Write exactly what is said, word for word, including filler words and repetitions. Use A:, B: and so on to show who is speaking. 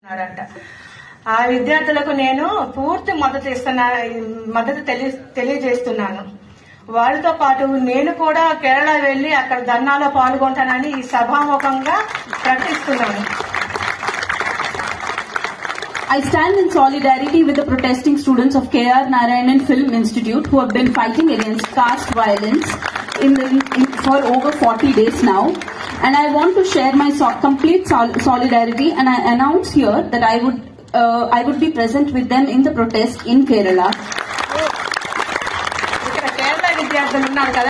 A: ఆ విద్యార్థులకు నేను పూర్తి మద్దతు ఇస్తున్నా మద్దతు తెలియజేస్తున్నాను. వారితో పాటు నేను కూడా కేరళ వెళ్లి అక్కడ ధర్నాలో పాల్గొంటానని ఈ సభాముఖంగా ప్రకటిస్తున్నాను.
B: I stand in solidarity with the protesting students of K R Narayanan Film Institute who have been fighting against caste violence in the, in, for over forty days now, and I want to share my so, complete sol solidarity and I announce here that I would uh, I would be present with them in the protest in Kerala.